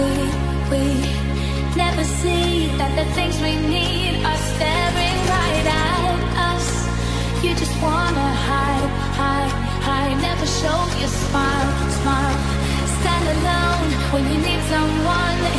we never see that the things we need are staring right at us. You just wanna hide, hide, hide. Never show your smile, smile. Stand alone when you need someone.